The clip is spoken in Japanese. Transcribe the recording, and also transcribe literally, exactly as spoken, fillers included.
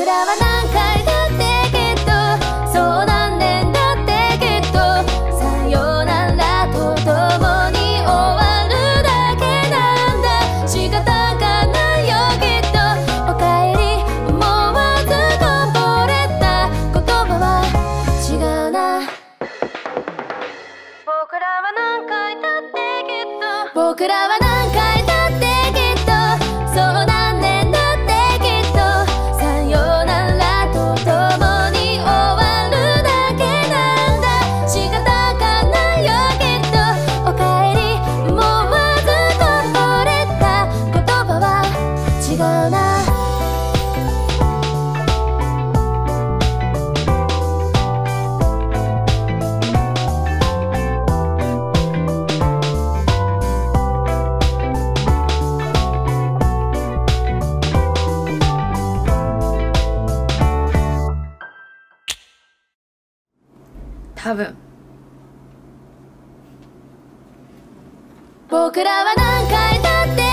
僕らは何回だってきっと、そう何年だってきっと、さよならとともに終わるだけなんだ。仕方がないよきっと。おかえり思わずこぼれた言葉は違うな。僕らは何回だってきっと、僕らは何回だってきっと、そう何年だってきっと、さよならとともに終わるだけなんだ。仕方がないよきっと。おかえり思わずこぼれた言葉は違うな。 多分僕らは何回だって